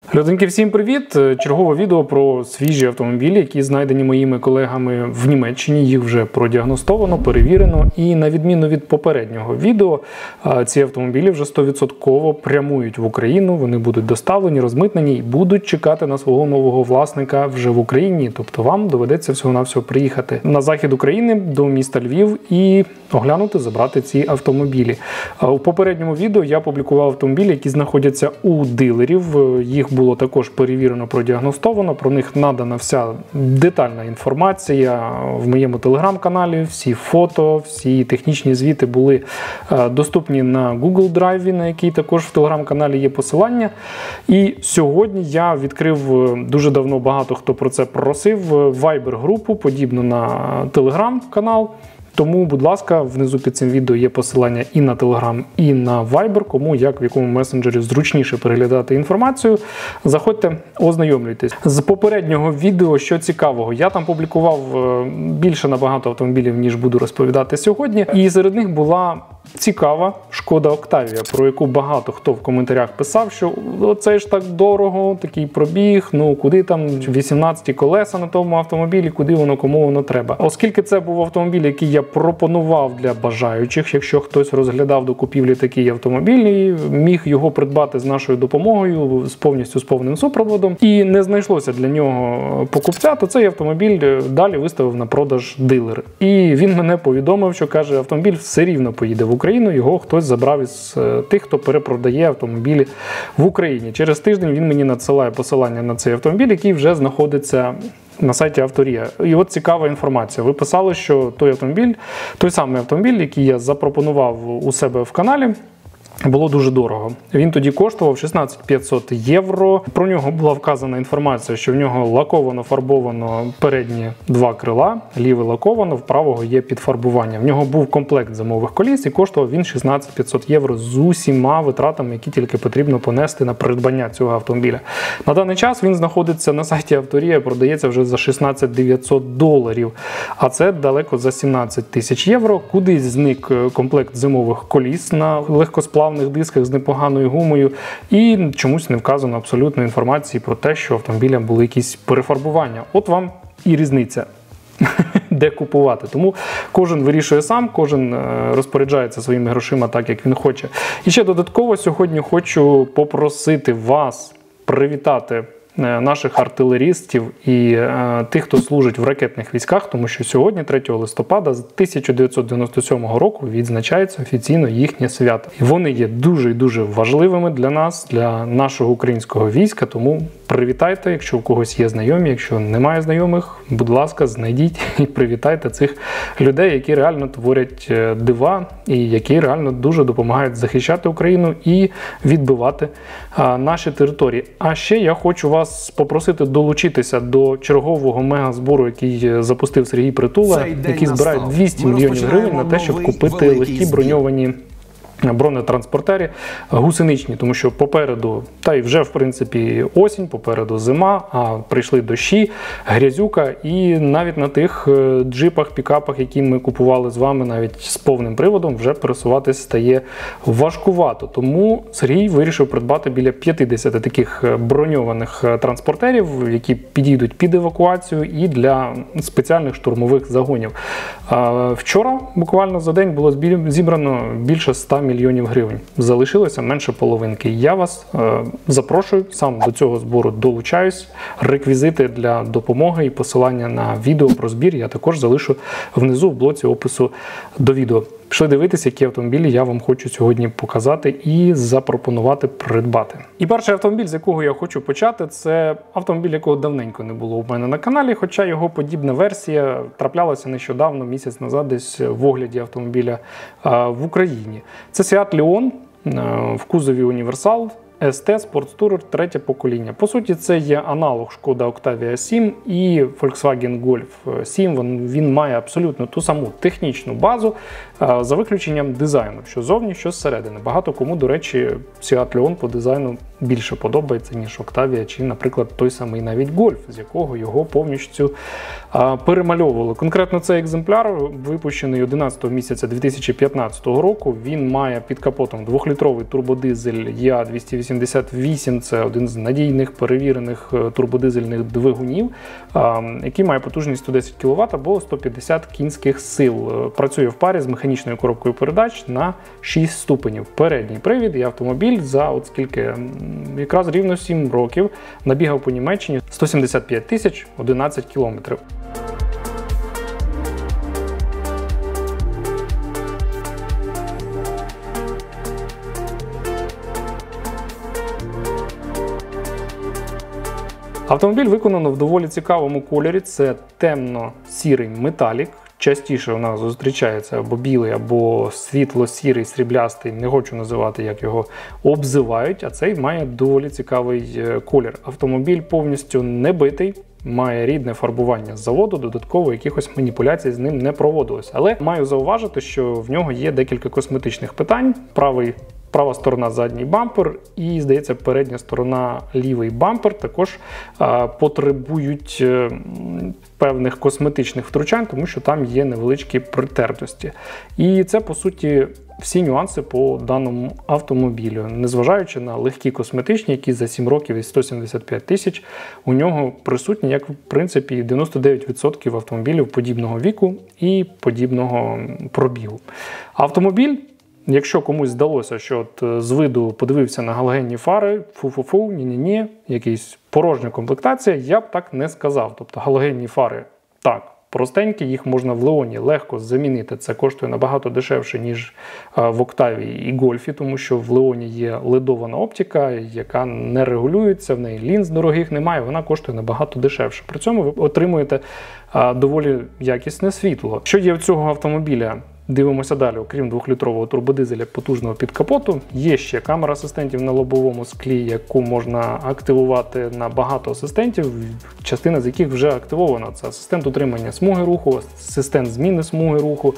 Людинки, всім привіт! Чергове відео про свіжі автомобілі, які знайдені моїми колегами в Німеччині. Їх вже продіагностовано, перевірено. І на відміну від попереднього відео, ці автомобілі вже 100% прямують в Україну. Вони будуть доставлені, розмитнені і будуть чекати на свого нового власника вже в Україні. Тобто вам доведеться всього-навсього приїхати на захід України до міста Львів і оглянути, забрати ці автомобілі. У попередньому відео я публікував автомобілі, які знаходяться у дилерів. Їх було також перевірено, продіагностовано, про них надана вся детальна інформація в моєму телеграм-каналі, всі фото, всі технічні звіти були доступні на Google Drive, на який також в телеграм-каналі є посилання. І сьогодні я відкрив, дуже давно багато хто про це просив, Viber-групу, подібну на телеграм-канал. Тому, будь ласка, внизу під цим відео є посилання і на Telegram, і на Viber, кому як в якому месенджері зручніше переглядати інформацію. Заходьте, ознайомлюйтесь. З попереднього відео, що цікавого, я там публікував більше набагато автомобілів, ніж буду розповідати сьогодні. І серед них була цікава Шкода Октавія, про яку багато хто в коментарях писав, що оце ж так дорого, такий пробіг, ну куди там 18 колеса на тому автомобілі, куди воно, кому воно треба. Оскільки це був автомобіль, який я пропонував для бажаючих, якщо хтось розглядав до купівлі такий автомобіль і міг його придбати з нашою допомогою, повністю з повним супроводом, і не знайшлося для нього покупця, то цей автомобіль далі виставив на продаж дилер. І він мене повідомив, що каже, автомобіль все рівно поїде в Україну, його хтось забрав із тих, хто перепродає автомобілі в Україні. Через тиждень він мені надсилає посилання на цей автомобіль, який вже знаходиться на сайті Авторія. І от цікава інформація. Ви писали, що той самий автомобіль, який я запропонував у себе в каналі, було дуже дорого. Він тоді коштував 16 500 євро. Про нього була вказана інформація, що в нього лаковано-фарбовано передні два крила, ліве лаковано, в правого є підфарбування. В нього був комплект зимових коліс і коштував він 16 500 євро з усіма витратами, які тільки потрібно понести на придбання цього автомобіля. На даний час він знаходиться на сайті Авторія, продається вже за 16 900 доларів, а це далеко за 17 тисяч євро. Кудись зник комплект зимових коліс на легкосплавних дисках з непоганою гумою, і чомусь не вказано абсолютно інформації про те, що автомобілям були якісь перефарбування. От вам і різниця, де купувати. Тому кожен вирішує сам, кожен розпоряджається своїми грошима так, як він хоче. І ще додатково сьогодні хочу попросити вас привітати наших артилерістів і тих, хто служить в ракетних військах, тому що сьогодні, 3 листопада 1997 року, відзначається офіційно їхнє свято. І вони є дуже і дуже важливими для нас, для нашого українського війська, тому привітайте, якщо у когось є знайомі, якщо немає знайомих, будь ласка, знайдіть і привітайте цих людей, які реально творять дива і які реально дуже допомагають захищати Україну і відбивати наші території. А ще я хочу вас попросити долучитися до чергового мегазбору, який запустив Сергій Притула, який збирає 200 мільйонів гривень на те, щоб купити легкі броньовані бронетранспортери гусеничні, тому що попереду, та й вже в принципі осінь, попереду зима, а прийшли дощі, грязюка, і навіть на тих джипах, пікапах, які ми купували з вами навіть з повним приводом, вже пересуватись стає важкувато. Тому Сергій вирішив придбати біля 50 таких броньованих транспортерів, які підійдуть під евакуацію і для спеціальних штурмових загонів. Вчора, буквально за день, було зібрано більше 100 мільйонів гривень. Залишилося менше половинки. Я вас запрошую, сам до цього збору долучаюсь. Реквізити для допомоги і посилання на відео про збір я також залишу внизу в блоці опису до відео. Пішли дивитися, які автомобілі я вам хочу сьогодні показати і запропонувати придбати. І перший автомобіль, з якого я хочу почати, це автомобіль, якого давненько не було у мене на каналі, хоча його подібна версія траплялася нещодавно, місяць назад, десь в огляді автомобіля в Україні. Це Seat Leon в кузові універсал. ST Sports Tourer третє покоління. По суті, це є аналог Шкода Octavia 7 і Volkswagen Golf 7. Він має абсолютно ту саму технічну базу, за виключенням дизайну, що зовні, що зсередини. Багато кому, до речі, Seat Leon по дизайну більше подобається, ніж Octavia, чи, наприклад, той самий навіть Golf, з якого його повністю перемальовували. Конкретно цей екземпляр випущений 11 місяця 2015 року. Він має під капотом 2-літровий турбодизель EA280 188 – це один з надійних перевірених турбодизельних двигунів, який має потужність 110 кВт або 150 кінських сил. Працює в парі з механічною коробкою передач на 6 ступенів. Передній привід і автомобіль за от скільки, якраз рівно 7 років набігав по Німеччині 175 тисяч 11 кілометрів. Автомобіль виконано в доволі цікавому кольорі. Це темно-сірий металік. Частіше у нас зустрічається або білий, або світло-сірий, сріблястий. Не хочу називати, як його обзивають, а цей має доволі цікавий колір. Автомобіль повністю не битий, має рідне фарбування з заводу, додатково якихось маніпуляцій з ним не проводилось. Але маю зауважити, що в нього є декілька косметичних питань. Права сторона задній бампер і, здається, передня сторона лівий бампер також потребують певних косметичних втручань, тому що там є невеличкі притертості. І це, по суті, всі нюанси по даному автомобілю. Незважаючи на легкі косметичні, які за 7 років і 175 тисяч, у нього присутні, як в принципі, 99% автомобілів подібного віку і подібного пробігу. Автомобіль, якщо комусь здалося, що от з виду подивився на галогенні фари, фу-фу-фу, ні-ні-ні, якась порожня комплектація, я б так не сказав. Тобто галогенні фари, так, простенькі, їх можна в Леоні легко замінити. Це коштує набагато дешевше, ніж в Октаві і Гольфі, тому що в Леоні є ледована оптика, яка не регулюється, в неї лінз дорогих немає, вона коштує набагато дешевше. При цьому ви отримуєте доволі якісне світло. Що є в цього автомобіля? Дивимося далі. Окрім 2-літрового турбодизеля потужного під капоту, є ще камера асистентів на лобовому склі, яку можна активувати на багато асистентів, частина з яких вже активована. Це асистент утримання смуги руху, асистент зміни смуги руху,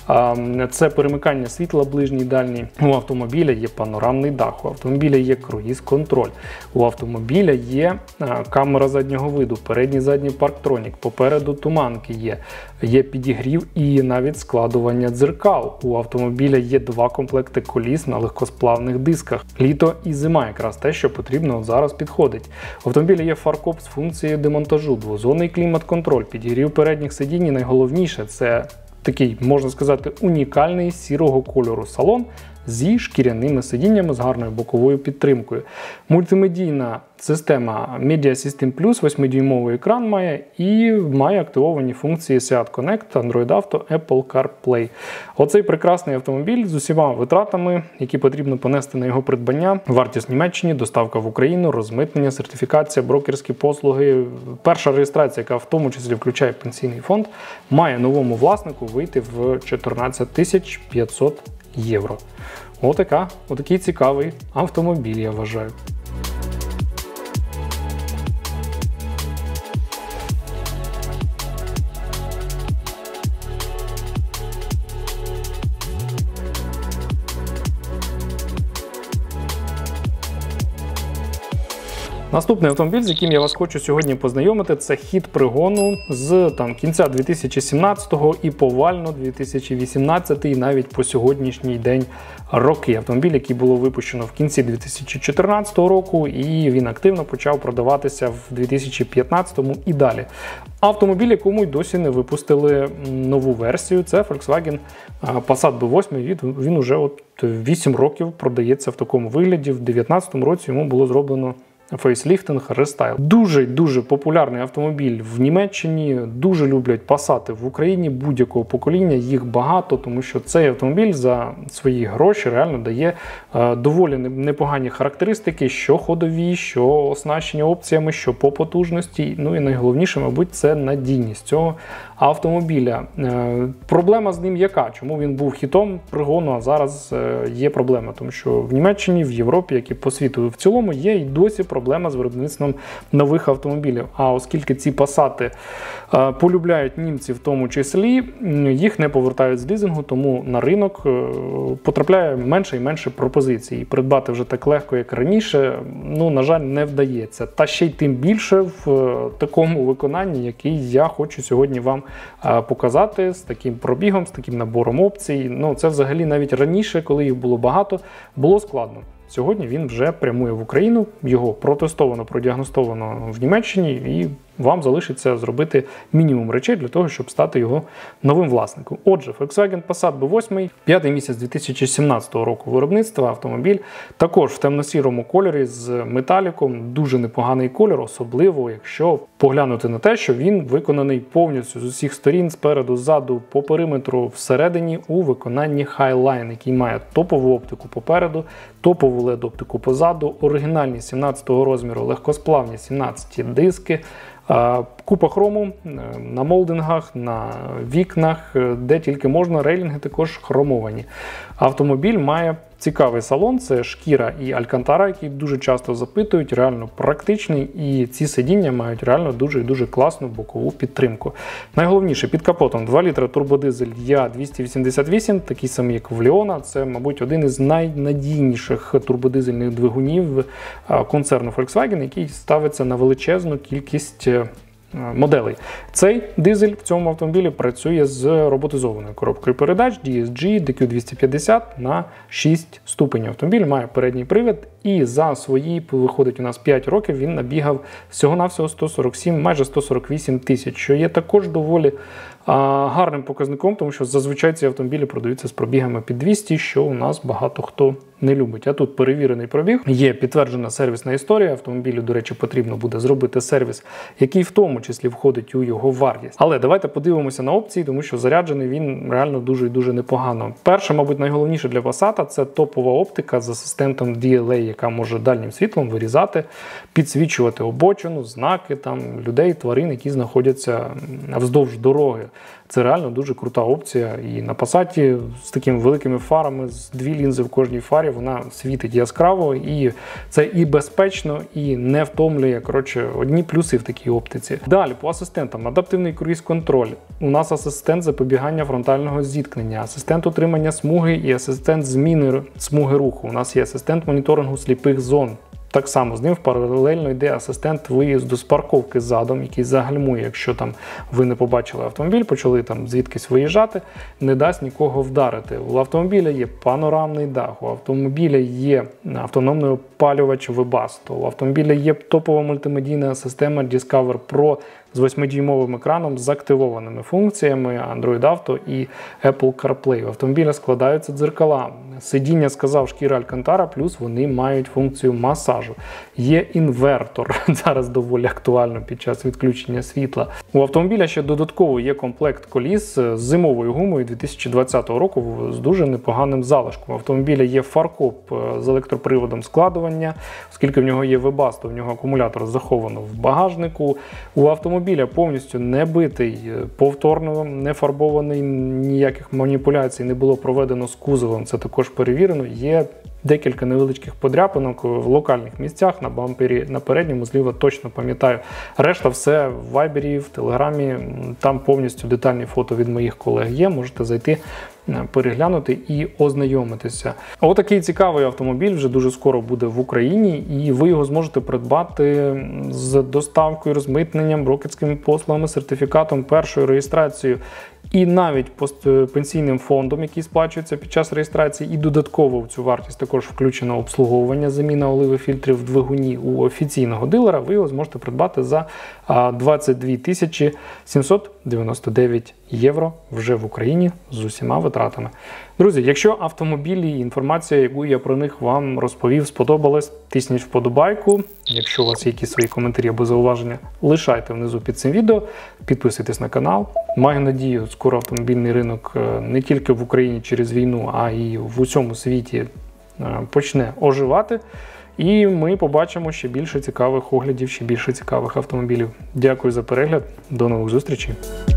це перемикання світла ближній і дальній. У автомобіля є панорамний дах, у автомобіля є круїз-контроль, у автомобіля є камера заднього виду, передній задній парктронік, попереду туманки є підігрів і навіть складування дзеркал. У автомобіля є 2 комплекти коліс на легкосплавних дисках. Літо і зима якраз те, що потрібно зараз підходить. У автомобіля є фаркоп з функцією демонтажу, двозонний клімат-контроль, підігрів передніх сидінь і найголовніше – це такий, можна сказати, унікальний сірого кольору салон зі шкіряними сидіннями з гарною боковою підтримкою. Мультимедійна система Media System Plus, 8-дюймовий екран має і має активовані функції Seat Connect, Android Auto, Apple CarPlay. Оцей прекрасний автомобіль з усіма витратами, які потрібно понести на його придбання. Вартість в Німеччині, доставка в Україну, розмитнення, сертифікація, брокерські послуги. Перша реєстрація, яка в тому числі включає пенсійний фонд, має новому власнику вийти в 14 500 євро. Отакий цікавий автомобіль, я вважаю. Наступний автомобіль, з яким я вас хочу сьогодні познайомити, це хід пригону з кінця 2017-го і повально 2018 і навіть по сьогоднішній день роки. Автомобіль, який було випущено в кінці 2014 року, і він активно почав продаватися в 2015 і далі. Автомобіль, якому й досі не випустили нову версію, це Volkswagen Passat B8. Він уже 8 років продається в такому вигляді. В 2019 році йому було зроблено фейсліфтинг, рестайл. Дуже популярний автомобіль в Німеччині, дуже люблять Пасати в Україні, будь-якого покоління, їх багато, тому що цей автомобіль за свої гроші реально дає доволі непогані характеристики, що ходові, що оснащення опціями, що по потужності, ну і найголовніше, мабуть, це надійність цього автомобіля. Проблема з ним яка? Чому він був хітом пригону, а зараз є проблема? Тому що в Німеччині, в Європі, як і по світу в цілому, є і досі проблема з виробництвом нових автомобілів. А оскільки ці Пасати полюбляють німці в тому числі, їх не повертають з лізингу, тому на ринок потрапляє менше і менше пропозицій. І придбати вже так легко, як раніше, на жаль, не вдається. Та ще й тим більше в такому виконанні, який я хочу сьогодні вам показати, з таким пробігом, з таким набором опцій. Це взагалі навіть раніше, коли їх було багато, було складно. сьогодні він вже прямує в Україну, його протестовано, продіагностовано в Німеччині, і вам залишиться зробити мінімум речей для того, щоб стати його новим власником. Отже, Volkswagen Passat B8, 5-й місяць 2017 року виробництва, автомобіль також в темно-сірому кольорі з металіком, дуже непоганий кольор, особливо якщо поглянути на те, що він виконаний повністю з усіх сторін, спереду, ззаду, по периметру, всередині у виконанні Highline, який має топову оптику попереду, топову LED-оптику позаду, оригінальні 17-го розміру легкосплавні 17 диски, купа хрому на молдингах, на вікнах, де тільки можна, рейлінги також хромовані. Автомобіль має цікавий салон, це шкіра і алькантара, які дуже часто запитують, реально практичний, і ці сидіння мають реально дуже класну бокову підтримку. Найголовніше, під капотом 2 літра турбодизель Я288, такий самий як в Леона, це, мабуть, один із найнадійніших турбодизельних двигунів концерну Volkswagen, який ставиться на величезну кількість моделей. Цей дизель в цьому автомобілі працює з роботизованою коробкою передач DSG DQ250 на 6 ступенів. Автомобіль має передній привід, і за свої, виходить, у нас 5 років він набігав всього-навсього 147, майже 148 тисяч, що є також доволі гарним показником, тому що зазвичай ці автомобілі продаються з пробігами під 200, що у нас багато хто не любить. А тут перевірений пробіг, є підтверджена сервісна історія, автомобілю, до речі, потрібно буде зробити сервіс, який в тому числі входить у його вартість. Але давайте подивимося на опції, тому що заряджений він реально дуже непогано. Перше, мабуть, найголовніше для Passat – це топова оптика з асистентом DLA, яка може дальнім світлом вирізати, підсвічувати обочину, знаки, там, людей, тварин, які знаходяться вздовж дороги. Це реально дуже крута опція. І на Passat з такими великими фарами, з 2 лінзи в кожній фарі, вона світить яскраво, і це і безпечно, і не втомлює. Коротше, одні плюси в такій оптиці. Далі, по асистентам. Адаптивний круїз-контроль. У нас асистент запобігання фронтального зіткнення, асистент утримання смуги і асистент зміни смуги руху. У нас є асистент моніторингу сліпих зон. Так само з ним паралельно йде асистент виїзду з парковки задом, який загальмує, якщо там ви не побачили автомобіль, почали там звідкись виїжджати, не дасть нікого вдарити. У автомобіля є панорамний дах, у автомобіля є автономний опалювач Webasto, у автомобіля є топова мультимедійна система Discover Pro з 8-дюймовим екраном з активованими функціями Android Auto і Apple CarPlay. У автомобіля складаються дзеркала. Сидіння, сказав, шкіра алькантара, плюс вони мають функцію масажу. Є інвертор, зараз доволі актуально під час відключення світла. У автомобіля ще додатково є комплект коліс з зимовою гумою 2020 року з дуже непоганим залишком. У автомобіля є фаркоп з електроприводом складування, оскільки в нього є Webasto, в нього акумулятор заховано в багажнику. У автомобіля повністю не битий, повторно не фарбований, ніяких маніпуляцій не було проведено з кузовом, це також перевірено. Є декілька невеличких подряпинок в локальних місцях, на бампері, на передньому, зліва точно пам'ятаю. Решта все в Вайбері, в Телеграмі, там повністю детальні фото від моїх колег є, можете зайти, переглянути і ознайомитися. Отакий цікавий автомобіль вже дуже скоро буде в Україні, і ви його зможете придбати з доставкою, розмитненням, брокерськими послугами, сертифікатом, першою реєстрацією і навіть пенсійним фондом, який сплачується під час реєстрації, і додатково в цю вартість також включено обслуговування, заміна оливи фільтрів в двигуні у офіційного дилера, ви його зможете придбати за 22 799 євро вже в Україні з усіма витратами. Друзі, якщо автомобілі і інформація, яку я про них вам розповів, сподобалась, тисніть вподобайку. Якщо у вас є якісь свої коментарі або зауваження, лишайте внизу під цим відео, підписуйтесь на канал. Маю надію, скоро автомобільний ринок не тільки в Україні через війну, а й в усьому світі почне оживати. І ми побачимо ще більше цікавих оглядів, ще більше цікавих автомобілів. Дякую за перегляд, до нових зустрічей!